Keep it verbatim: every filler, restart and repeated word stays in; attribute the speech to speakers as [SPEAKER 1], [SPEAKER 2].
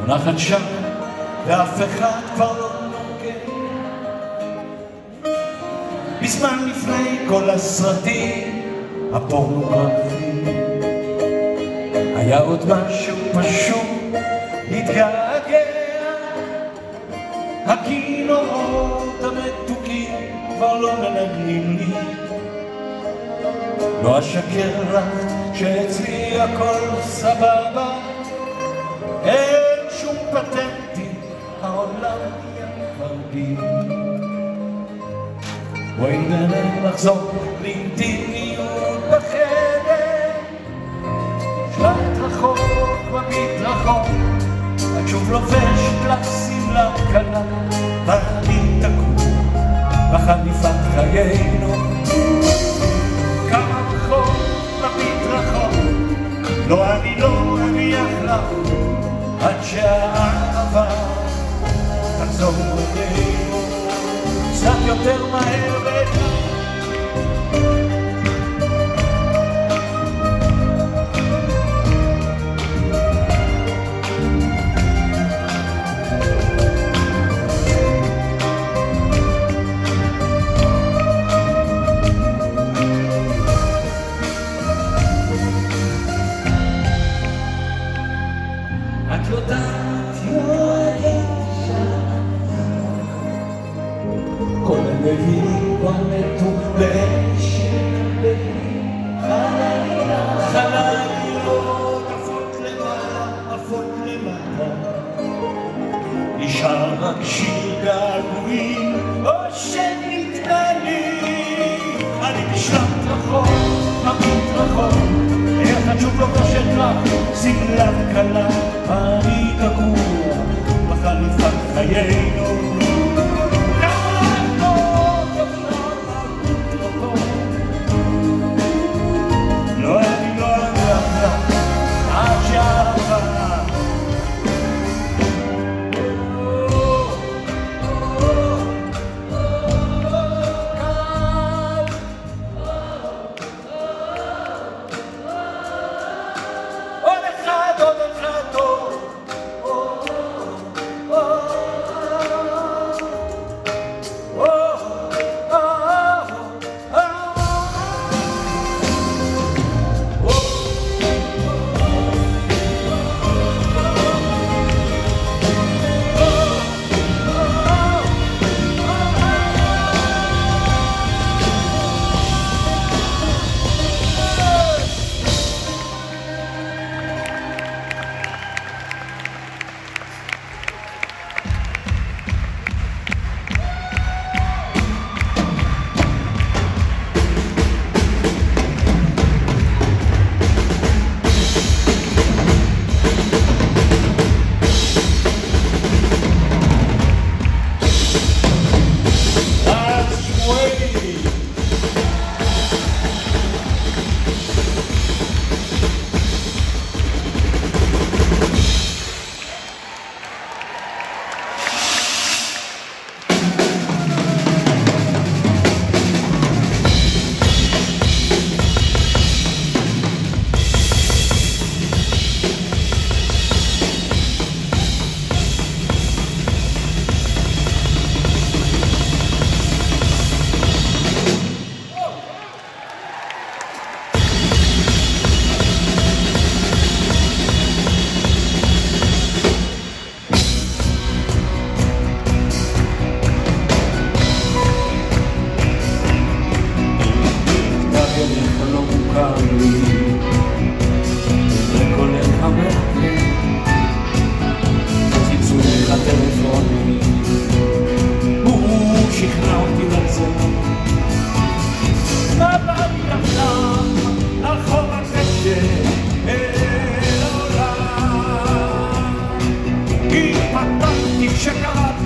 [SPEAKER 1] מונחת שם ואף אחד כבר לא נוגע. בזמן לפני כל הסרטים הפורנוגרפיים היה עוד משהו פשוט להתגעגע. הכינורות המתוקים כבר לא מנגנים לי, לא אשקר לך שאצלי הכל סבבה, אין שום פטנטים, העולם נהיה מרגיל. בואי נלך לחזור לאינטימיות בחדר, שלט רחוק במדרחוב, את שוב לובשת לך שמלה קלה, ואני תקוע בחליפת חיינו. כמה רחוק במדרחוב, לא אני לא אניח לך עד שהאהבה תחזור אלינו קצת יותר מהר ואתה. את יודעת כל הנביאים כבר מתו בשלבים, חלליות עפות למעלה, עפות למטה, נשאר רק שיר געגועים או שנתנהלים. אני בשלט רחוק, ממות רחוק, איך את שוב לובשת לך שמלה קלה, אני תקוע בחליפת חיינו. לא אני לא אניח לך עד שהאהבה עוד אחד, עוד אחד, שקראת